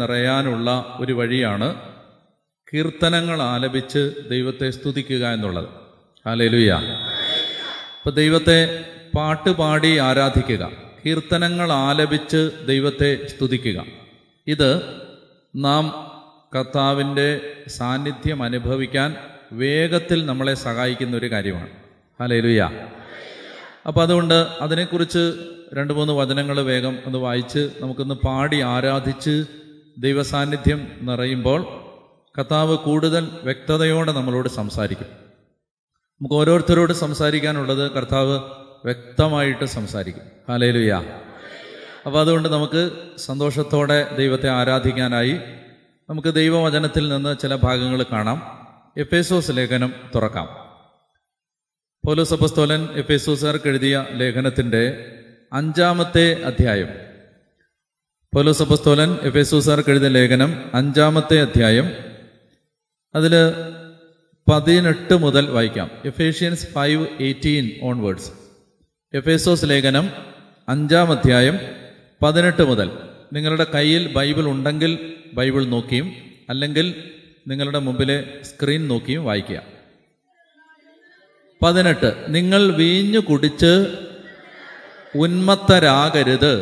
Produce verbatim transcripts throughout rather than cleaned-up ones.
നിറയാനുള്ള ഒരു വഴിയാണ് കീർത്തനങ്ങൾ ആലപിച്ച് ദൈവത്തെ സ്തുതിക്കുക എന്നുള്ളത്. ഹല്ലേലൂയ. അപ്പോൾ ദൈവത്തെ പാട്ടുപാടി ആരാധിക്കുക, കീർത്തനങ്ങൾ ആലപിച്ച് ദൈവത്തെ സ്തുതിക്കുക, ഇത് നാം കർത്താവിൻ്റെ സാന്നിധ്യം അനുഭവിക്കാൻ വേഗത്തിൽ നമ്മളെ സഹായിക്കുന്ന ഒരു കാര്യമാണ്. ഹല്ലേലൂയ. അപ്പോൾ അതുകൊണ്ട് അതിനെക്കുറിച്ച് രണ്ട് മൂന്ന് വചനങ്ങൾ വേഗം ഒന്ന് വായിച്ച് നമുക്കൊന്ന് പാടി ആരാധിച്ച് ദൈവസാന്നിധ്യം നിറയുമ്പോൾ കർത്താവ് കൂടുതൽ വ്യക്തതയോടെ നമ്മളോട് സംസാരിക്കും. നമുക്ക് ഓരോരുത്തരോട് സംസാരിക്കാനുള്ളത് കർത്താവ് വ്യക്തമായിട്ട് സംസാരിക്കും. ഹല്ലേലൂയ. അപ്പോൾ അതുകൊണ്ട് നമുക്ക് സന്തോഷത്തോടെ ദൈവത്തെ ആരാധിക്കാനായി നമുക്ക് ദൈവവചനത്തിൽ നിന്ന് ചില ഭാഗങ്ങൾ കാണാം. എഫേസോസ് ലേഖനം തുറക്കാം. പൗലോസ് അപ്പോസ്തലൻ എഫേസോസുകാർക്ക് എഴുതിയ ലേഖനത്തിൻ്റെ അഞ്ചാമത്തെ അധ്യായം. പൗലോസ് അപ്പോസ്തലൻ എഫേസോസുകാർക്ക് എഴുതിയ ലേഖനം അഞ്ചാമത്തെ അധ്യായം, അതിൽ പതിനെട്ട് മുതൽ വായിക്കാം. Ephesians five eighteen onwards. എഫേസോസ് ലേഖനം അഞ്ചാം അധ്യായം പതിനെട്ട് മുതൽ. നിങ്ങളുടെ കയ്യിൽ ബൈബിൾ ഉണ്ടെങ്കിൽ ബൈബിൾ നോക്കിയും അല്ലെങ്കിൽ നിങ്ങളുടെ മുമ്പിലെ സ്ക്രീൻ നോക്കിയും വായിക്കുക. പതിനെട്ട്. നിങ്ങൾ വീഞ്ഞു കുടിച്ച് ഉന്മത്തരാകരുത്,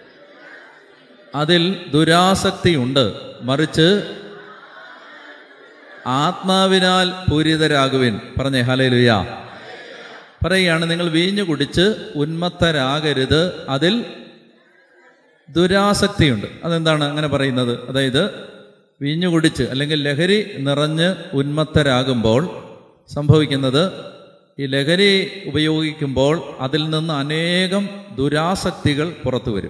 അതിൽ ദുരാസക്തിയുണ്ട്, മറിച്ച് ആത്മാവിനാൽ പൂരിതരാകുവിൻ. പറഞ്ഞേ ഹല്ലേലൂയ. പറയുകയാണ്, നിങ്ങൾ വീഞ്ഞു കുടിച്ച് ഉന്മത്തരാകരുത്, അതിൽ ദുരാസക്തിയുണ്ട്. അതെന്താണ് അങ്ങനെ പറയുന്നത്? അതായത് വീഞ്ഞു കുടിച്ച് അല്ലെങ്കിൽ ലഹരി നിറഞ്ഞ് ഉന്മത്തരാകുമ്പോൾ സംഭവിക്കുന്നത്, ഈ ലഹരി ഉപയോഗിക്കുമ്പോൾ അതിൽ നിന്ന് അനേകം ദുരാസക്തികൾ പുറത്തു വരും.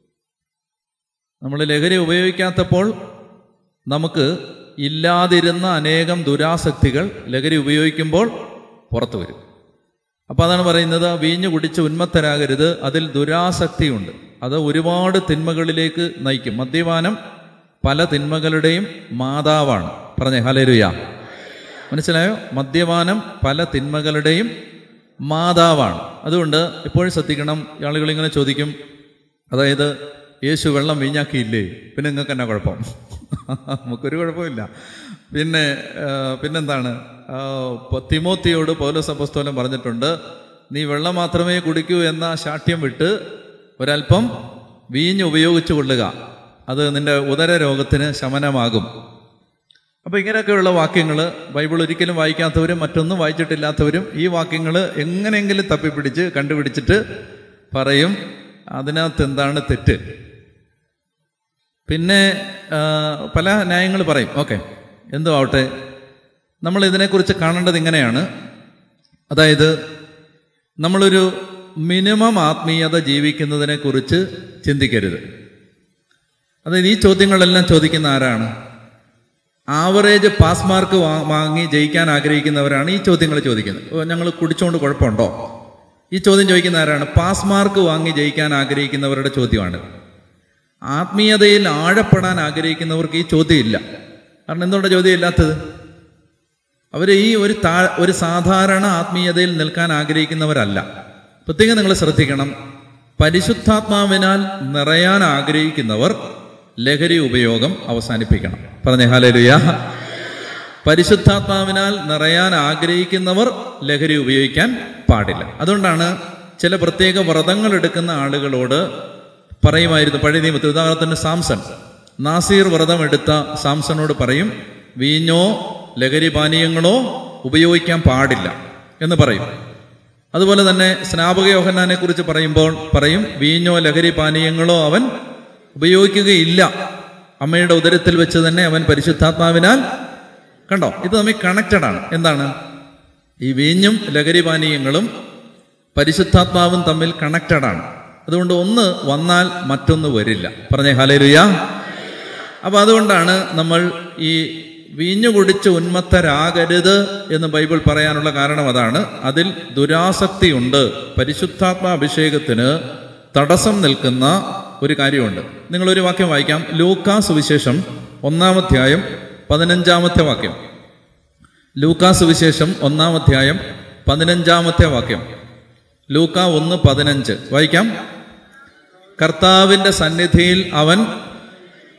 നമ്മൾ ലഹരി ഉപയോഗിക്കാത്തപ്പോൾ നമുക്ക് ഇല്ലാതിരുന്ന അനേകം ദുരാസക്തികൾ ലഹരി ഉപയോഗിക്കുമ്പോൾ പുറത്തു വരും. അപ്പോൾ അതാണ് പറയുന്നത്, വീഞ്ഞു കുടിച്ച് ഉന്മത്തരാകരുത്, അതിൽ ദുരാസക്തിയുണ്ട്. അത് ഒരുപാട് തിന്മകളിലേക്ക് നയിക്കും. മദ്യപാനം പല തിന്മകളുടെയും മാതാവാണ്. പറഞ്ഞേ ഹല്ലേലൂയ. മനസ്സിലായോ? മദ്യപാനം പല തിന്മകളുടെയും മാതാവാണ്. അതുകൊണ്ട് എപ്പോഴും ശ്രദ്ധിക്കണം. ആളുകളിങ്ങനെ ചോദിക്കും, അതായത് യേശു വെള്ളം വീഞ്ഞാക്കിയില്ലേ, പിന്നെ നിങ്ങൾക്ക് എന്നാ കുഴപ്പം? നമുക്കൊരു കുഴപ്പമില്ല. പിന്നെ പിന്നെന്താണ്, തിമോത്തിയോട് പൗലോസ് അപ്പോസ്തലൻ പറഞ്ഞിട്ടുണ്ട്, നീ വെള്ളം മാത്രമേ കുടിക്കൂ എന്ന ശാഠ്യം വിട്ട് ഒരൽപ്പം വീഞ്ഞ് ഉപയോഗിച്ചു കൊള്ളുക, അത് നിന്റെ ഉദര രോഗത്തിന് ശമനമാകും. അപ്പോൾ ഇങ്ങനെയൊക്കെയുള്ള വാക്യങ്ങൾ ബൈബിൾ ഒരിക്കലും വായിക്കാത്തവരും മറ്റൊന്നും വായിച്ചിട്ടില്ലാത്തവരും ഈ വാക്യങ്ങൾ എങ്ങനെയെങ്കിലും തപ്പിപ്പിടിച്ച് കണ്ടുപിടിച്ചിട്ട് പറയും അതിനകത്ത് എന്താണ് തെറ്റ്. പിന്നെ പല ന്യായങ്ങൾ പറയും. ഓക്കെ, എന്തോ ആവട്ടെ, നമ്മൾ ഇതിനെക്കുറിച്ച് കാണേണ്ടത് ഇങ്ങനെയാണ്. അതായത് നമ്മളൊരു മിനിമം ആത്മീയത ജീവിക്കുന്നതിനെ കുറിച്ച് ചിന്തിക്കരുത്. അതായത് ഈ ചോദ്യങ്ങളെല്ലാം ചോദിക്കുന്ന ആരാണ്? ആവറേജ് പാസ് മാർക്ക് വാങ്ങി ജയിക്കാൻ ആഗ്രഹിക്കുന്നവരാണ് ഈ ചോദ്യങ്ങൾ ചോദിക്കുന്നത്. ഞങ്ങൾ കുടിച്ചുകൊണ്ട് കുഴപ്പമുണ്ടോ? ഈ ചോദ്യം ചോദിക്കുന്ന ആരാണ്? പാസ് മാർക്ക് വാങ്ങി ജയിക്കാൻ ആഗ്രഹിക്കുന്നവരുടെ ചോദ്യമാണ്. ആത്മീയതയിൽ ആഴപ്പെടാൻ ആഗ്രഹിക്കുന്നവർക്ക് ഈ ചോദ്യം ഇല്ല. കാരണം എന്തുകൊണ്ടാണ് ചോദ്യം ഇല്ലാത്തത്? അവർ ഈ ഒരു താ ഒരു സാധാരണ ആത്മീയതയിൽ നിൽക്കാൻ ആഗ്രഹിക്കുന്നവരല്ല. പ്രത്യേകം നിങ്ങൾ ശ്രദ്ധിക്കണം, പരിശുദ്ധാത്മാവിനാൽ നിറയാൻ ആഗ്രഹിക്കുന്നവർ ലഹരി ഉപയോഗം അവസാനിപ്പിക്കണം. പറഞ്ഞേ ഹല്ലേലൂയ. പരിശുദ്ധാത്മാവിനാൽ നിറയാൻ ആഗ്രഹിക്കുന്നവർ ലഹരി ഉപയോഗിക്കാൻ പാടില്ല. അതുകൊണ്ടാണ് ചില പ്രത്യേക വ്രതങ്ങൾ എടുക്കുന്ന ആളുകളോട് പറയുമായിരുന്നു പഴയ നിയമത്തിൽ. ഉദാഹരണത്തിന് സാംസൺ, നാസീർ വ്രതം എടുത്ത സാംസണോട് പറയും, വീഞ്ഞോ ലഹരി പാനീയങ്ങളോ ഉപയോഗിക്കാൻ പാടില്ല എന്ന് പറയും. അതുപോലെ തന്നെ സ്നാപക യോഹന്നാനെ കുറിച്ച് പറയുമ്പോൾ പറയും, വീഞ്ഞോ ലഹരി പാനീയങ്ങളോ അവൻ ഉപയോഗിക്കുകയില്ല, അമ്മയുടെ ഉദരത്തിൽ വെച്ച് തന്നെ അവൻ പരിശുദ്ധാത്മാവിനാൽ. കണ്ടോ, ഇത് തമ്മിൽ കണക്റ്റഡ് ആണ്. എന്താണ് ഈ വീഞ്ഞും ലഹരി പാനീയങ്ങളും പരിശുദ്ധാത്മാവും തമ്മിൽ കണക്റ്റഡ് ആണ്. അതുകൊണ്ട് ഒന്ന് വന്നാൽ മറ്റൊന്ന് വരില്ല. പറഞ്ഞേ ഹല്ലേലൂയ. അപ്പൊ അതുകൊണ്ടാണ് നമ്മൾ ഈ വീഞ്ഞു കുടിച്ച് ഉന്മത്തരാകരുത് എന്ന് ബൈബിൾ പറയാനുള്ള കാരണം അതാണ്. അതിൽ ദുരാസക്തിയുണ്ട്. പരിശുദ്ധാത്മാ അഭിഷേകത്തിന് തടസ്സം നിൽക്കുന്ന ഒരു കാര്യമുണ്ട്. നിങ്ങളൊരു വാക്യം വായിക്കാം. ലൂക്കാ സുവിശേഷം ഒന്നാമധ്യായം പതിനഞ്ചാമത്തെ വാക്യം. ലൂക്കാ സുവിശേഷം ഒന്നാമധ്യായം പതിനഞ്ചാമത്തെ വാക്യം. ലൂക്കാ ഒന്ന് പതിനഞ്ച് വായിക്കാം. കർത്താവിന്റെ സന്നിധിയിൽ അവൻ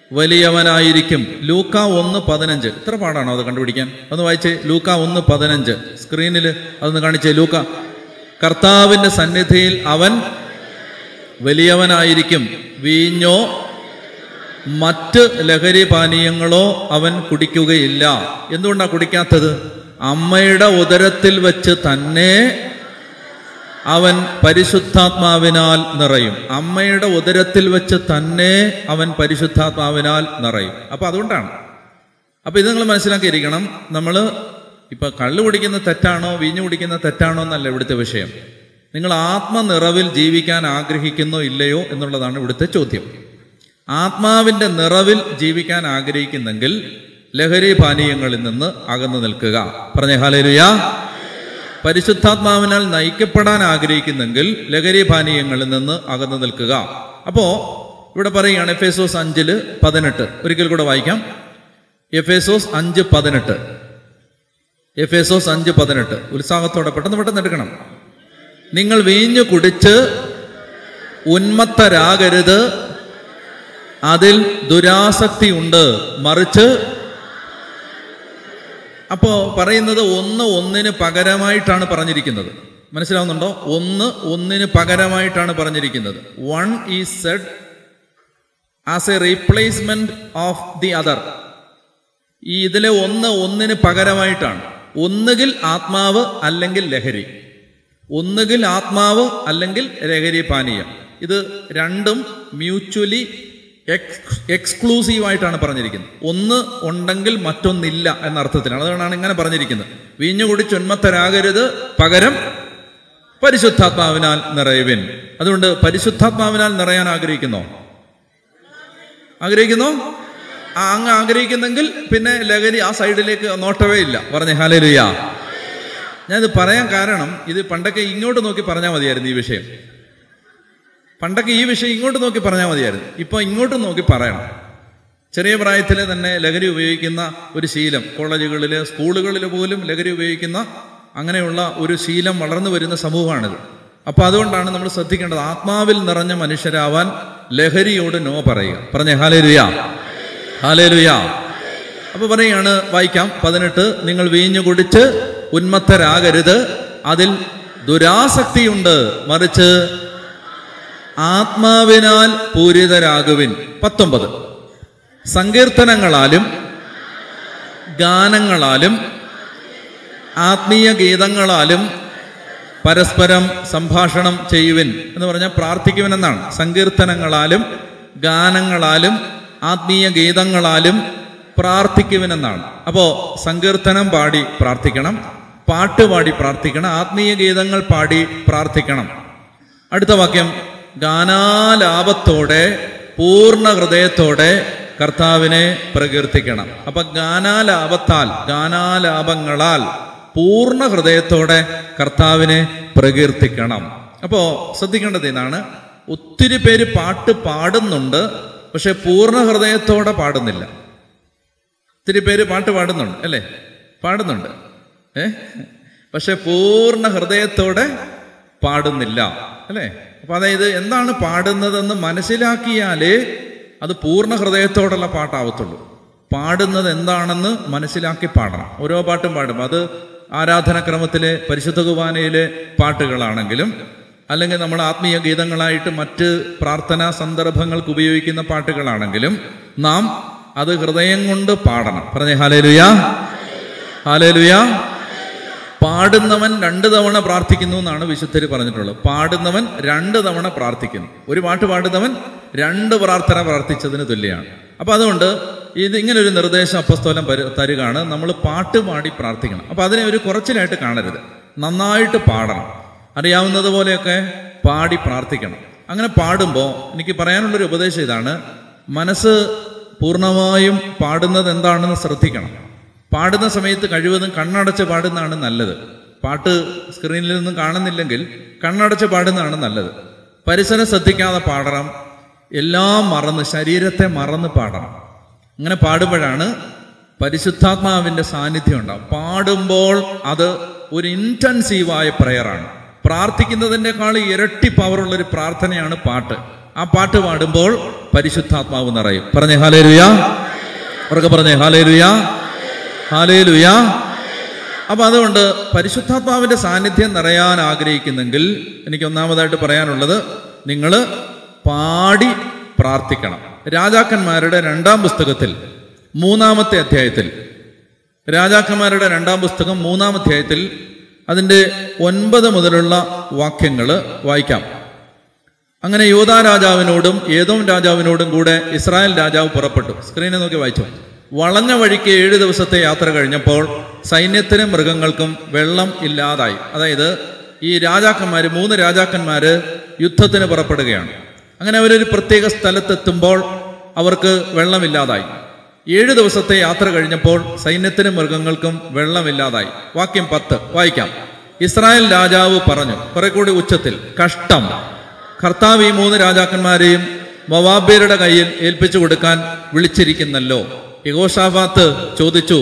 വലിയവനായിരിക്കും. ലൂക്ക ഒന്ന് പതിനഞ്ച്. ഇത്ര പാടാണോ അത് കണ്ടുപിടിക്കാൻ? ഒന്ന് വായിച്ചേ. ലൂക്ക ഒന്ന് പതിനഞ്ച് സ്ക്രീനിൽ അതൊന്ന് കാണിച്ചേ. ലൂക്ക, കർത്താവിന്റെ സന്നിധിയിൽ അവൻ വലിയവനായിരിക്കും. വീഞ്ഞോ മറ്റ് ലഹരി പാനീയങ്ങളോ അവൻ കുടിക്കുകയില്ല. എന്തുകൊണ്ടാണ് കുടിക്കാത്തത്? അമ്മയുടെ ഉദരത്തിൽ വെച്ച് തന്നെ അവൻ പരിശുദ്ധാത്മാവിനാൽ നിറയും. അമ്മയുടെ ഉദരത്തിൽ വെച്ച് തന്നെ അവൻ പരിശുദ്ധാത്മാവിനാൽ നിറയും. അപ്പൊ അതുകൊണ്ടാണ്. അപ്പൊ ഇത് നിങ്ങൾ മനസ്സിലാക്കിയിരിക്കണം. നമ്മൾ ഇപ്പൊ കള്ളു കുടിക്കുന്ന തെറ്റാണോ വീഞ്ഞു കുടിക്കുന്ന തെറ്റാണോ എന്നല്ല ഇവിടുത്തെ വിഷയം. നിങ്ങൾ ആത്മനിറവിൽ ജീവിക്കാൻ ആഗ്രഹിക്കുന്നോ ഇല്ലയോ എന്നുള്ളതാണ് ഇവിടുത്തെ ചോദ്യം. ആത്മാവിന്റെ നിറവിൽ ജീവിക്കാൻ ആഗ്രഹിക്കുന്നെങ്കിൽ ലഹരി പാനീയങ്ങളിൽ നിന്ന് അകന്നു നിൽക്കുക. പറഞ്ഞേ ഹല്ലേലൂയ. പരിശുദ്ധാത്മാവിനാൽ നയിക്കപ്പെടാൻ ആഗ്രഹിക്കുന്നെങ്കിൽ ലഹരി പാനീയങ്ങളിൽ നിന്ന് അകന്നു നിൽക്കുക. അപ്പോ ഇവിടെ പറയുകയാണ് എഫേസോസ് അഞ്ചില് പതിനെട്ട്. ഒരിക്കൽ കൂടെ വായിക്കാം. എഫേസോസ് അഞ്ച് പതിനെട്ട്. എഫേസോസ് അഞ്ച് പതിനെട്ട്. ഉത്സാഹത്തോടെ പെട്ടെന്ന് പെട്ടെന്ന് എടുക്കണം. നിങ്ങൾ വീഞ്ഞു കുടിച്ച് ഉന്മത്തരാകരുത്, അതിൽ ദുരാസക്തി ഉണ്ട്, മറിച്ച്. അപ്പോ പറയുന്നത് ഒന്ന് ഒന്നിന് പകരമായിട്ടാണ് പറഞ്ഞിരിക്കുന്നത്. മനസ്സിലാവുന്നുണ്ടോ? ഒന്ന് ഒന്നിന് പകരമായിട്ടാണ് പറഞ്ഞിരിക്കുന്നത്. One is said as a replacement of the other. ഈ ഇതിലെ ഒന്ന് ഒന്നിന് പകരമായിട്ടാണ്. ഒന്നുകിൽ ആത്മാവ് അല്ലെങ്കിൽ ലഹരി, ഒന്നുകിൽ ആത്മാവ് അല്ലെങ്കിൽ ലഹരി പാനീയം. ഇത് രണ്ടും മ്യൂച്വലി എക്സ്ക്ലൂസീവായിട്ടാണ് പറഞ്ഞിരിക്കുന്നത്. ഒന്ന് ഉണ്ടെങ്കിൽ മറ്റൊന്നില്ല എന്ന അർത്ഥത്തിലാണ്. അതുകൊണ്ടാണ് ഇങ്ങനെ പറഞ്ഞിരിക്കുന്നത്. വീഞ്ഞു കുടിച്ച് ഉന്മത്തരാകരുത്, പകരം പരിശുദ്ധാത്മാവിനാൽ നിറയുവിൻ. അതുകൊണ്ട് പരിശുദ്ധാത്മാവിനാൽ നിറയാൻ ആഗ്രഹിക്കുന്നോ? ആഗ്രഹിക്കുന്നോ? ആ അങ്ങ് ആഗ്രഹിക്കുന്നെങ്കിൽ പിന്നെ ലഹരി ആ സൈഡിലേക്ക് നോട്ടവേ ഇല്ല. പറഞ്ഞേ ഹല്ലേലൂയ. ഞാനിത് പറയാൻ കാരണം, ഇത് പണ്ടൊക്കെ ഇങ്ങോട്ട് നോക്കി പറഞ്ഞാൽ മതിയായിരുന്നു ഈ വിഷയം. പണ്ടൊക്കെ ഈ വിഷയം ഇങ്ങോട്ട് നോക്കി പറഞ്ഞാൽ മതിയായിരുന്നു. ഇപ്പൊ ഇങ്ങോട്ട് നോക്കി പറയണം. ചെറിയ പ്രായത്തിൽ തന്നെ ലഹരി ഉപയോഗിക്കുന്ന ഒരു ശീലം, കോളേജുകളിൽ സ്കൂളുകളിൽ പോലും ലഹരി ഉപയോഗിക്കുന്ന അങ്ങനെയുള്ള ഒരു ശീലം വളർന്നു വരുന്ന സമൂഹമാണിത്. അപ്പൊ അതുകൊണ്ടാണ് നമ്മൾ ശ്രദ്ധിക്കേണ്ടത്. ആത്മാവിൽ നിറഞ്ഞ മനുഷ്യരാവാൻ ലഹരിയോട് നോ പറയുക. പറഞ്ഞേ ഹല്ലേലൂയ. ഹല്ലേലൂയ. അപ്പൊ പറയാണ്, വായിക്കാം പതിനെട്ട്. നിങ്ങൾ വീഞ്ഞു കുടിച്ച് ഉന്മത്തരാകരുത്, അതിൽ ദുരാസക്തിയുണ്ട്, മറിച്ച് ആത്മാവിനാൽ പൂരിതരാകുവിൻ. പത്തൊമ്പത്. സങ്കീർത്തനങ്ങളാലും ഗാനങ്ങളാലും ആത്മീയ ഗീതങ്ങളാലും പരസ്പരം സംഭാഷണം ചെയ്യുവിൻ എന്ന് പറഞ്ഞാൽ പ്രാർത്ഥിക്കുവിൻ എന്നാണ്. സങ്കീർത്തനങ്ങളാലും ഗാനങ്ങളാലും ആത്മീയ ഗീതങ്ങളാലും പ്രാർത്ഥിക്കുവിൻ എന്നാണ്. അപ്പോ സങ്കീർത്തനം പാടി പ്രാർത്ഥിക്കണം, പാട്ട് പാടി പ്രാർത്ഥിക്കണം, ആത്മീയ ഗീതങ്ങൾ പാടി പ്രാർത്ഥിക്കണം. അടുത്ത വാക്യം, ഗാനാലാപത്തോടെ പൂർണ്ണ ഹൃദയത്തോടെ കർത്താവിനെ പ്രകീർത്തിക്കണം. അപ്പൊ ഗാനാലാപത്താൽ, ഗാനാലാപങ്ങളാൽ പൂർണ്ണ ഹൃദയത്തോടെ കർത്താവിനെ പ്രകീർത്തിക്കണം. അപ്പോ ശ്രദ്ധിക്കേണ്ടത് ഇതാണ്. ഒത്തിരി പേര് പാട്ട് പാടുന്നുണ്ട്, പക്ഷെ പൂർണ്ണ ഹൃദയത്തോടെ പാടുന്നില്ല. ഒത്തിരി പേര് പാട്ട് പാടുന്നുണ്ട് അല്ലേ? പാടുന്നുണ്ട്, ഏ പക്ഷെ പൂർണ്ണ ഹൃദയത്തോടെ പാടുന്നില്ല അല്ലേ? അപ്പൊ അതായത് എന്താണ് പാടുന്നതെന്ന് മനസ്സിലാക്കിയാലേ അത് പൂർണ്ണ ഹൃദയത്തോടുള്ള പാട്ടാവത്തുള്ളൂ. പാടുന്നത് എന്താണെന്ന് മനസ്സിലാക്കി പാടണം. ഓരോ പാട്ടും പാടും. അത് ആരാധനാക്രമത്തിലെ പരിശുദ്ധ കുർബാനയിലെ പാട്ടുകളാണെങ്കിലും അല്ലെങ്കിൽ നമ്മൾ ആത്മീയ ഗീതങ്ങളായിട്ട് മറ്റ് പ്രാർത്ഥനാ സന്ദർഭങ്ങൾക്ക് ഉപയോഗിക്കുന്ന പാട്ടുകളാണെങ്കിലും നാം അത് ഹൃദയം കൊണ്ട് പാടണം. പറഞ്ഞേ ഹല്ലേലൂയ. ഹല്ലേലൂയ. പാടുന്നവൻ രണ്ട് തവണ പ്രാർത്ഥിക്കുന്നു എന്നാണ് വിശുദ്ധര് പറഞ്ഞിട്ടുള്ളത്. പാടുന്നവൻ രണ്ട് തവണ പ്രാർത്ഥിക്കുന്നു. ഒരു പാട്ട് പാടുന്നവൻ രണ്ട് പ്രാർത്ഥന പ്രാർത്ഥിച്ചതിന് തുല്യമാണ്. അപ്പൊ അതുകൊണ്ട് ഇത് ഇങ്ങനൊരു നിർദ്ദേശം അപ്പസ്തോലൻ തരുകയാണ്. നമ്മൾ പാട്ട് പാടി പ്രാർത്ഥിക്കണം. അപ്പൊ അതിനെ ഒരു കുറച്ചിലായിട്ട് കാണരുത്. നന്നായിട്ട് പാടണം. അറിയാവുന്നത് പോലെയൊക്കെ പാടി പ്രാർത്ഥിക്കണം. അങ്ങനെ പാടുമ്പോൾ എനിക്ക് പറയാനുള്ളൊരു ഉപദേശം ഇതാണ്. മനസ്സ് പൂർണ്ണമായും പാടുന്നത് എന്താണെന്ന് ശ്രദ്ധിക്കണം. പാടുന്ന സമയത്ത് കഴിവതും കണ്ണടച്ച് പാടുന്നതാണ് നല്ലത്. പാട്ട് സ്ക്രീനിൽ നിന്നും കാണുന്നില്ലെങ്കിൽ കണ്ണടച്ച് പാടുന്നതാണ് നല്ലത്. പരിസരം ശ്രദ്ധിക്കാതെ പാടണം. എല്ലാം മറന്ന്, ശരീരത്തെ മറന്ന് പാടണം. അങ്ങനെ പാടുമ്പോഴാണ് പരിശുദ്ധാത്മാവിന്റെ സാന്നിധ്യം ഉണ്ടാവും. പാടുമ്പോൾ അത് ഒരു ഇന്റൻസീവായ പ്രയറാണ്. പ്രാർത്ഥിക്കുന്നതിനേക്കാൾ ഇരട്ടി പവറുള്ളൊരു പ്രാർത്ഥനയാണ് പാട്ട്. ആ പാട്ട് പാടുമ്പോൾ പരിശുദ്ധാത്മാവ് നിറയും. പറഞ്ഞേ ഹല്ലേലൂയ, ഉറക്കെ പറഞ്ഞേ ഹല്ലേലൂയ, ഹല്ലേലൂയ. അപ്പൊ അതുകൊണ്ട് പരിശുദ്ധാത്മാവിന്റെ സാന്നിധ്യം നിറയാൻ ആഗ്രഹിക്കുന്നെങ്കിൽ എനിക്ക് ഒന്നാമതായിട്ട് പറയാനുള്ളത്, നിങ്ങൾ പാടി പ്രാർത്ഥിക്കണം. രാജാക്കന്മാരുടെ രണ്ടാം പുസ്തകത്തിൽ മൂന്നാമത്തെ അധ്യായത്തിൽ, രാജാക്കന്മാരുടെ രണ്ടാം പുസ്തകം മൂന്നാം അധ്യായത്തിൽ അതിൻ്റെ ഒൻപത് മുതലുള്ള വാക്യങ്ങൾ വായിക്കാം. അങ്ങനെ യൂദാ രാജാവിനോടും ഏദോം രാജാവിനോടും കൂടെ ഇസ്രായേൽ രാജാവ് പുറപ്പെട്ടു. സ്ക്രീനെ നോക്കി വായിച്ചു. വളഞ്ഞ വഴിക്ക് ഏഴ് ദിവസത്തെ യാത്ര കഴിഞ്ഞപ്പോൾ സൈന്യത്തിനും മൃഗങ്ങൾക്കും വെള്ളം ഇല്ലാതായി. അതായത് ഈ രാജാക്കന്മാര്, മൂന്ന് രാജാക്കന്മാര് യുദ്ധത്തിന് പുറപ്പെടുകയാണ്. അങ്ങനെ അവരൊരു പ്രത്യേക സ്ഥലത്തെത്തുമ്പോൾ അവർക്ക് വെള്ളമില്ലാതായി. ഏഴ് ദിവസത്തെ യാത്ര കഴിഞ്ഞപ്പോൾ സൈന്യത്തിനും മൃഗങ്ങൾക്കും വെള്ളമില്ലാതായി. വാക്യം പത്ത് വായിക്കാം. ഇസ്രായേൽ രാജാവ് പറഞ്ഞു, കുറെ കൂടി ഉച്ചത്തിൽ, കഷ്ടം, കർത്താവ് ഈ മൂന്ന് രാജാക്കന്മാരെയും മോവാബ്യരുടെ കയ്യിൽ ഏൽപ്പിച്ചു കൊടുക്കാൻ വിളിച്ചിരിക്കുന്നല്ലോ. യെഹോശാഫാത്ത് ചോദിച്ചു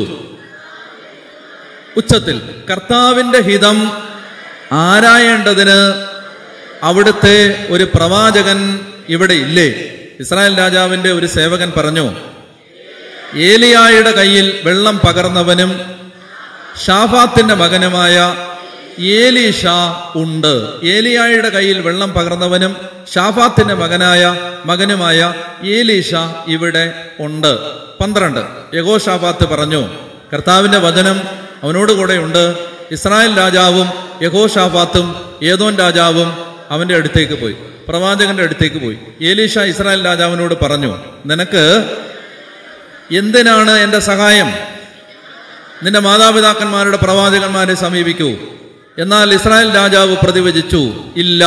ഉച്ചത്തിൽ, കർത്താവിന്റെ ഹിതം ആരായേണ്ടതിന് അവിടുത്തെ ഒരു പ്രവാചകൻ ഇവിടെ ഇല്ലേ? ഇസ്രായേൽ രാജാവിന്റെ ഒരു സേവകൻ പറഞ്ഞു, ഏലിയായുടെ കയ്യിൽ വെള്ളം പകർന്നവനും ഷാഫാത്തിന്റെ മകനുമായ ഏലീഷ ഉണ്ട്. ഏലിയായുടെ കയ്യിൽ വെള്ളം പകർന്നവനും ഷാഫാത്തിന്റെ മകനായ മകനുമായ ഏലീഷ ഇവിടെ ഉണ്ട്. പന്ത്രണ്ട്. യെഹോശാഫാത്ത് പറഞ്ഞു, കർത്താവിന്റെ വചനം അവനോട് കൂടെ ഉണ്ട്. ഇസ്രായേൽ രാജാവും യെഹോശാഫാത്തും ഏദോം രാജാവും അവന്റെ അടുത്തേക്ക് പോയി, പ്രവാചകന്റെ അടുത്തേക്ക് പോയി. ഏലീഷ ഇസ്രായേൽ രാജാവിനോട് പറഞ്ഞു, നിനക്ക് എന്തിനാണ് എന്റെ സഹായം? നിന്റെ മാതാപിതാക്കന്മാരുടെ പ്രവാചകന്മാരെ സമീപിക്കൂ. എന്നാൽ ഇസ്രായേൽ രാജാവ് പ്രതിവചിച്ചു, ഇല്ല,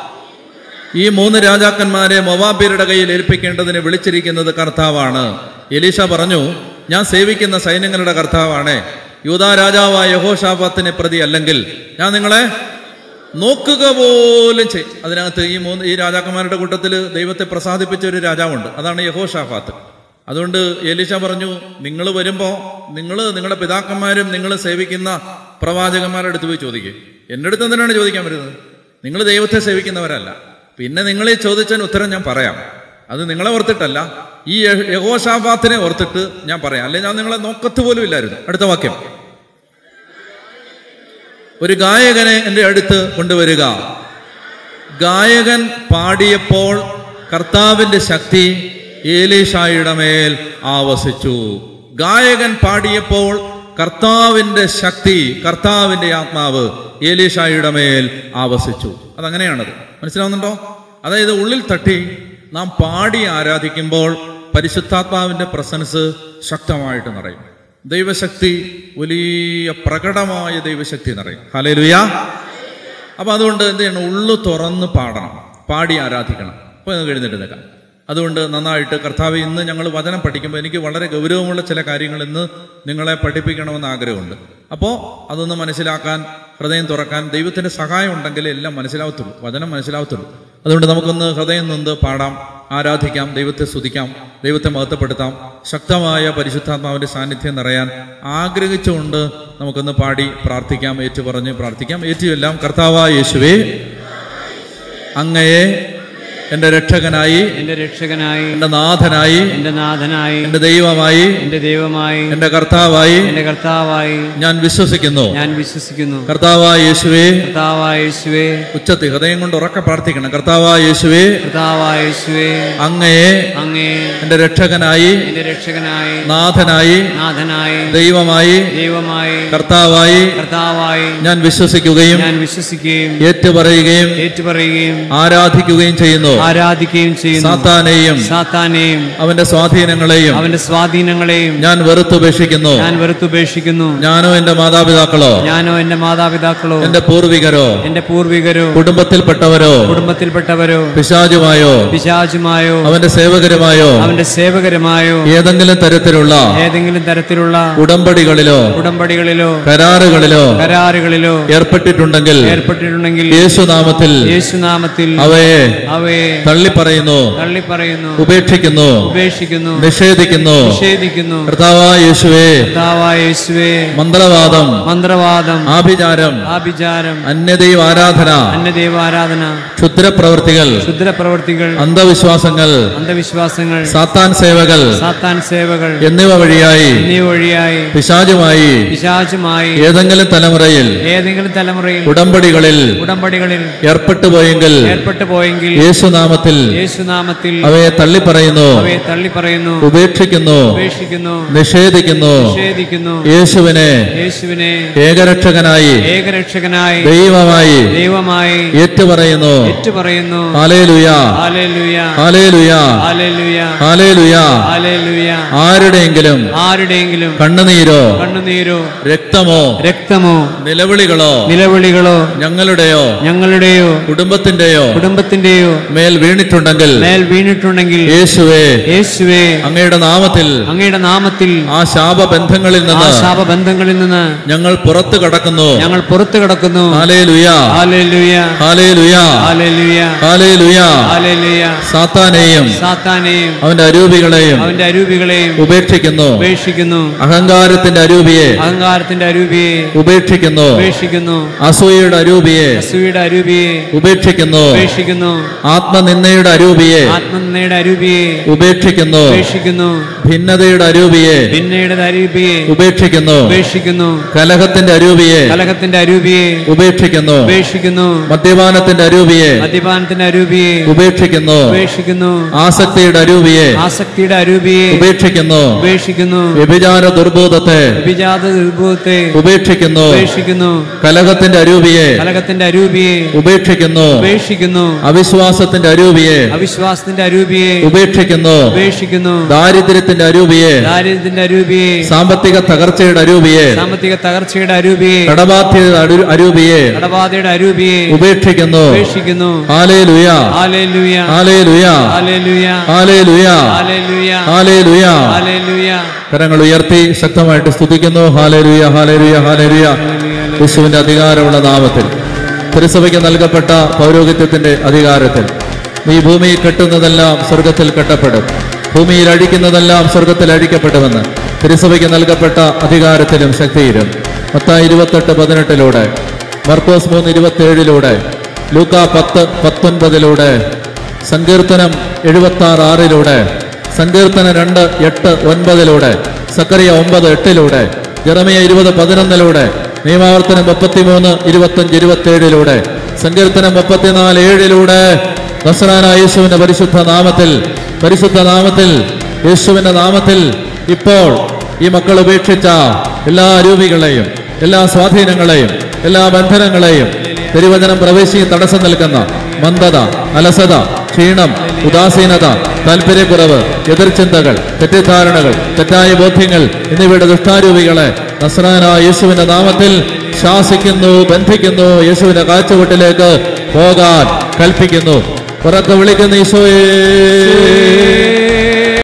ഈ മൂന്ന് രാജാക്കന്മാരെ മോവാബ്യരുടെ കയ്യിൽ ഏൽപ്പിക്കേണ്ടതിന് വിളിച്ചിരിക്കുന്നത് കർത്താവാണ്. എലീശ പറഞ്ഞു, ഞാൻ സേവിക്കുന്ന സൈന്യങ്ങളുടെ കർത്താവാണ്. യൂദാ രാജാവായ യഹോശാഫാത്തിനെ പ്രതി അല്ലെങ്കിൽ ഞാൻ നിങ്ങളെ നോക്കുക പോലും ചെയ്യും. അതിനകത്ത് ഈ മൂന്ന് ഈ രാജാക്കന്മാരുടെ കൂട്ടത്തിൽ ദൈവത്തെ പ്രസാദിപ്പിച്ച ഒരു രാജാവുണ്ട്, അതാണ് യഹോശാഫാത്ത്. അതുകൊണ്ട് എലീശ പറഞ്ഞു, നിങ്ങൾ വരുമ്പോ നിങ്ങൾ നിങ്ങളുടെ പിതാക്കന്മാരും നിങ്ങൾ സേവിക്കുന്ന പ്രവാചകന്മാരുടെ അടുത്ത് പോയി ചോദിക്കുക. എൻ്റെ അടുത്ത് എന്തിനാണ് ചോദിക്കാൻ വരുന്നത്? നിങ്ങൾ ദൈവത്തെ സേവിക്കുന്നവരല്ല. പിന്നെ നിങ്ങൾ ഈ ചോദിച്ചതിന് ഉത്തരം ഞാൻ പറയാം. അത് നിങ്ങളെ ഓർത്തിട്ടല്ല, ഈ യഹോശാഫാത്തിനെ ഓർത്തിട്ട് ഞാൻ പറയാം. അല്ലെ ഞാൻ നിങ്ങളെ നോക്കത്ത് പോലും ഇല്ലായിരുന്നു. അടുത്ത വാക്യം, ഒരു ഗായകനെ എൻ്റെ അടുത്ത് കൊണ്ടുവരിക. ഗായകൻ പാടിയപ്പോൾ കർത്താവിന്റെ ശക്തി ഏലീഷായുടെ മേൽ ആവസിച്ചു. ഗായകൻ പാടിയപ്പോൾ കർത്താവിന്റെ ശക്തി, കർത്താവിന്റെ ആത്മാവ് ഏലീഷായുടെ മേൽ ആവസിച്ചു. അതങ്ങനെയാണത്. മനസ്സിലാവുന്നുണ്ടോ? അതായത് ഉള്ളിൽ തട്ടി നാം പാടി ആരാധിക്കുമ്പോൾ പരിശുദ്ധാത്മാവിന്റെ പ്രസൻസ് ശക്തമായിട്ട് നിറയും. ദൈവശക്തി, വലിയ പ്രകടമായ ദൈവശക്തി നിറയും. ഹല്ലേലൂയ. അപ്പൊ അതുകൊണ്ട് എന്ത് ചെയ്യണം? ഉള്ളു തുറന്ന് പാടണം, പാടി ആരാധിക്കണം. അപ്പൊ നിങ്ങൾക്ക് എഴുന്നേറ്റ് നിൽക്കാം. അതുകൊണ്ട് നന്നായിട്ട് കർത്താവ്, ഇന്ന് ഞങ്ങൾ വചനം പഠിക്കുമ്പോൾ എനിക്ക് വളരെ ഗൗരവമുള്ള ചില കാര്യങ്ങൾ ഇന്ന് നിങ്ങളെ പഠിപ്പിക്കണമെന്ന് ആഗ്രഹമുണ്ട്. അപ്പോൾ അതൊന്ന് മനസ്സിലാക്കാൻ, ഹൃദയം തുറക്കാൻ ദൈവത്തിന്റെ സഹായം ഉണ്ടെങ്കിൽ എല്ലാം മനസ്സിലാവത്തുള്ളൂ, വചനം മനസ്സിലാവത്തുള്ളൂ. അതുകൊണ്ട് നമുക്കൊന്ന് ഹൃദയം നൊന്ന് പാടാം, ആരാധിക്കാം, ദൈവത്തെ സ്തുതിക്കാം, ദൈവത്തെ മഹത്വപ്പെടുത്താം. ശക്തമായ പരിശുദ്ധാത്മാവിന്റെ സാന്നിധ്യം നിറയാൻ ആഗ്രഹിച്ചുകൊണ്ട് നമുക്കൊന്ന് പാടി പ്രാർത്ഥിക്കാം, ഏറ്റുപറഞ്ഞ് പ്രാർത്ഥിക്കാം. ഏറ്റുമെല്ലാം, കർത്താവായ യേശുവേ, അങ്ങയെ എന്റെ രക്ഷകനായി, എന്റെ രക്ഷകനായി, എന്റെ നാഥനായി, എന്റെ നാഥനായി, എന്റെ ദൈവമായി, എന്റെ ദൈവമായി, എന്റെ കർത്താവായി, എന്റെ കർത്താവായി ഞാൻ വിശ്വസിക്കുന്നു, ഞാൻ വിശ്വസിക്കുന്നു. കർത്താവായ യേശുവേ, കർത്താവായ യേശുവേ, ഉച്ചത്തിൽ ഹൃദയം കൊണ്ട് ഉറക്കെ പ്രാർത്ഥിക്കണം. കർത്താവായ യേശുവേ, കർത്താവായ യേശുവേ, അങ്ങയെ അങ്ങയെ എന്റെ രക്ഷകനായി, എന്റെ രക്ഷകനായി, നാഥനായി, നാഥനായി, ദൈവമായി, ദൈവമായി, കർത്താവായി, കർത്താവായി ഞാൻ വിശ്വസിക്കുകയും ഞാൻ വിശ്വസിക്കുകയും ഏറ്റുപറയുകയും ഏറ്റുപറയുകയും ആരാധിക്കുകയും ചെയ്യുന്നു ആരാധിക്കുകയും ചെയ്യുന്നു. സാത്താനെയും സാത്താനെയും അവന്റെ സ്വാധീനങ്ങളെയും അവന്റെ സ്വാധീനങ്ങളെയും ഞാൻ വെറുത്തുപേക്ഷിക്കുന്നു ഞാൻ വെറുത്തുപേക്ഷിക്കുന്നു. ഞാനോ എന്റെ മാതാപിതാക്കളോ ഞാനോ എന്റെ മാതാപിതാക്കളോ എന്റെ പൂർവികരോ എന്റെ പൂർവികരോ കുടുംബത്തിൽപ്പെട്ടവരോ കുടുംബത്തിൽപ്പെട്ടവരോ പിശാചുമായോ പിശാചുമായോ അവന്റെ സേവകരുമായോ അവന്റെ സേവകരുമായോ ഏതെങ്കിലും തരത്തിലുള്ള ഏതെങ്കിലും തരത്തിലുള്ള ഉടമ്പടികളിലോ ഉടമ്പടികളിലോ കരാറുകളിലോ കരാറുകളിലോ ഏർപ്പെട്ടിട്ടുണ്ടെങ്കിൽ ഏർപ്പെട്ടിട്ടുണ്ടെങ്കിൽ യേശുനാമത്തിൽ യേശുനാമത്തിൽ അവയെ അവയെ തള്ളിപ്പറയുന്നു തള്ളിപ്പറയുന്നു ഉപേക്ഷിക്കുന്നു ഉപേക്ഷിക്കുന്നു നിഷേധിക്കുന്നു നിഷേധിക്കുന്നു. കർത്താവായ യേശുവേ കർത്താവായ യേശുവേ, മന്ത്രവാദം മന്ത്രവാദം, ആഭിചാരം, ആഭിചാരം, അന്യദൈവ ആരാധന, അന്യദൈവ ആരാധന, ക്ഷുദ്രപ്രവൃത്തികൾ, ക്ഷുദ്രപ്രവൃത്തികൾ, അന്ധവിശ്വാസങ്ങൾ, അന്ധവിശ്വാസങ്ങൾ, സാത്താൻ സേവകൾ സാത്താൻ സേവകൾ എന്നിവ വഴിയായി എന്നിവ വഴിയായി പിശാചുമായി പിശാചുമായി ഏതെങ്കിലും തലമുറയിൽ ഏതെങ്കിലും തലമുറയിൽ ഉടമ്പടികളിൽ ഉടമ്പടികളിൽ ഏർപ്പെട്ടു പോയെങ്കിൽ ഏർപ്പെട്ടു പോയെങ്കിൽ യേശുനാമത്തിൽ യേശുനാമത്തിൽ അവയെ തള്ളിപ്പറയുന്നു, അവയെ തള്ളിപ്പറയുന്നു, ഉപേക്ഷിക്കുന്നു, ഉപേക്ഷിക്കുന്നു, നിഷേധിക്കുന്നു. നിഷേധിക്കുന്നു. യേശുവിനെ യേശുവിനെ ഏകരക്ഷകനായി ഏകരക്ഷകനായി ദൈവമായി ദൈവമായി ഏറ്റുപറയുന്നു. ഏറ്റുപറയുന്നു. ഹല്ലേലൂയ, ഹല്ലേലൂയ, ഹല്ലേലൂയ, ഹല്ലേലൂയ, ഹല്ലേലൂയ. ഹല്ലേലൂയ. ആരുടെയെങ്കിലും ആരുടെയെങ്കിലും കണ്ണുനീരോ കണ്ണുനീരോ രക്തമോ രക്തമോ നിലവിളികളോ നിലവിളികളോ ഞങ്ങളുടെയോ ഞങ്ങളുടെയോ കുടുംബത്തിന്റെയോ കുടുംബത്തിന്റെയോ മേൽ വീണിട്ടുണ്ടെങ്കിൽ മേൽ വീണിട്ടുണ്ടെങ്കിൽ യേശുവേ യേശുവേ അങ്ങയുടെ നാമത്തിൽ അങ്ങയുടെ നാമത്തിൽ ആ ശാപബന്ധങ്ങളിൽ ആ നിന്ന് ശാപബന്ധങ്ങളിൽ നിന്ന് ഞങ്ങൾ പുറത്തു കടക്കുന്നു. ഞങ്ങൾ പുറത്തു കടക്കുന്നു. ഹല്ലേലൂയ, ഹല്ലേലൂയ, ഹല്ലേലൂയ, ഹല്ലേലൂയ, ഹല്ലേലൂയ. ഹല്ലേലൂയ. സാത്താനെയും സാത്താനെയും അവന്റെ അരൂപികളെയും അവന്റെ അരൂപികളെയും ഉപേക്ഷിക്കുന്നു. ഉപേക്ഷിക്കുന്നു. അഹങ്കാരത്തിന്റെ അരൂപിയെ അഹങ്കാരത്തിന്റെ അരൂപിയെ ഉപേക്ഷിക്കുന്നു. ഉപേക്ഷിക്കുന്നു. അസൂയയുടെ അരൂപിയെ അസൂയയുടെ അരൂപിയെ ഉപേക്ഷിക്കുന്നു. ഉപേക്ഷിക്കുന്നു. ആത്മനിന്ദയുടെ അരൂപിയെ ആത്മനിന്ദയുടെ അരൂപിയെ ഉപേക്ഷിക്കുന്നു. ഉപേക്ഷിക്കുന്നു. ഭിന്നതയുടെ അരൂപിയെ ഭിന്നയുടെ അരൂപിയെ ഉപേക്ഷിക്കുന്നു. ഉപേക്ഷിക്കുന്നു. കലഹത്തിന്റെ അരൂപിയെ കലഹത്തിന്റെ അരൂപിയെ ഉപേക്ഷിക്കുന്നു. ഉപേക്ഷിക്കുന്നു. മദ്യപാനത്തിന്റെ അരൂപിയെ മദ്യപാനത്തിന്റെ അരൂപിയെ ഉപേക്ഷിക്കുന്നു. ഉപേക്ഷിക്കുന്നു. ആസക്തിയുടെ അരൂപിയെ ആസക്തിയുടെ അരൂപിയെ ഉപേക്ഷിക്കുന്നു. ഉപേക്ഷിക്കുന്നു. വ്യഭിചാര ദുർബോധത്തെ വിജാത ദുർബോധത്തെ ഉപേക്ഷിക്കുന്നു. ഉപേക്ഷിക്കുന്നു. കലഹത്തിന്റെ അരൂപിയെ കലഹത്തിന്റെ അരൂപിയെ ഉപേക്ഷിക്കുന്നു. ഉപേക്ഷിക്കുന്നു. അവിശ്വാസത്തിന്റെ അരൂപിയെ അവിശ്വാസത്തിന്റെ അരൂപിയെ ഉപേക്ഷിക്കുന്നു. ഉപേക്ഷിക്കുന്നു. ദാരിദ്ര്യത്തിന്റെ അരൂപിയെ ദാരിദ്ര്യത്തിന്റെ അരൂപിയെ സാമ്പത്തിക തകർച്ചയുടെ അരൂപിയെ സാമ്പത്തിക തകർച്ചയുടെ അരൂപിയെ കടബാധ്യത അരൂപിയെ കടബാധയുടെ അരൂപിയെ ഉപേക്ഷിക്കുന്നു. ഉപേക്ഷിക്കുന്നു. ഹല്ലേലൂയ, ഹല്ലേലൂയ, ഹല്ലേലൂയ, ഹല്ലേലൂയ, ഹല്ലേലൂയ, ഹല്ലേലൂയ, ഹല്ലേലൂയ. ഹല്ലേലൂയ. കരങ്ങൾ ഉയർത്തി ശക്തമായിട്ട് സ്തുതിക്കുന്നു. ഹല്ലേലൂയ, ഹല്ലേലൂയ, ഹല്ലേലൂയ. യേശുവിന്റെ അധികാരമുള്ള നാമത്തിൽ തിരുസഭയ്ക്ക് നൽകപ്പെട്ട പൗരോഹിത്യത്തിന്റെ അധികാരത്തിൽ ഈ ഭൂമിയിൽ കെട്ടുന്നതെല്ലാം സ്വർഗത്തിൽ കെട്ടപ്പെടും, ഭൂമിയിൽ അഴിക്കുന്നതെല്ലാം സ്വർഗത്തിൽ അഴിക്കപ്പെടുമെന്ന് തിരുസഭയ്ക്ക് നൽകപ്പെട്ട അധികാരത്തിലും ശക്തിയിലും മത്തായി ഇരുപത്തെട്ട് പതിനെട്ടിലൂടെ, മർക്കോസ് മൂന്ന് ഇരുപത്തി ഏഴിലൂടെ, ലൂക്ക പത്ത് പത്തൊൻപതിലൂടെ, സങ്കീർത്തനം എഴുപത്തി ആറ് ആറിലൂടെ, സങ്കീർത്തനം രണ്ട് എട്ട് ഒൻപതിലൂടെ, സക്കറിയ ഒമ്പത് എട്ടിലൂടെ, ജെറമിയ ഇരുപത് പതിനൊന്നിലൂടെ, നിയമാവർത്തനം മുപ്പത്തിമൂന്ന് ഇരുപത്തഞ്ച് ഇരുപത്തി ഏഴിലൂടെ, സങ്കീർത്തനം മുപ്പത്തിനാല് ഏഴിലൂടെ നസ്രാനായ യേശുവിന്റെ പരിശുദ്ധ നാമത്തിൽ പരിശുദ്ധ നാമത്തിൽ യേശുവിന്റെ നാമത്തിൽ ഇപ്പോൾ ഈ മക്കൾ ഉപേക്ഷിച്ച എല്ലാ അരൂപികളെയും എല്ലാ സ്വാധീനങ്ങളെയും എല്ലാ ബന്ധനങ്ങളെയും തിരുവചനം പ്രവേശിക്കാൻ തടസ്സം നിൽക്കുന്ന മന്ദത, അലസത, ക്ഷീണം, ഉദാസീനത, താല്പര്യക്കുറവ്, എതിർചിന്തകൾ, തെറ്റിദ്ധാരണകൾ, തെറ്റായ ബോധ്യങ്ങൾ എന്നിവയുടെ ദുഷ്ടാരൂപികളെ നസ്രാനായ യേശുവിന്റെ നാമത്തിൽ ശാസിക്കുന്നു, ബന്ധിക്കുന്നു. യേശുവിന്റെ കാഴ്ചവെട്ടിലേക്ക് പോകാൻ കൽപ്പിക്കുന്നു. ഉറക്കെ വിളിക്കുന്ന ഈശോയേ.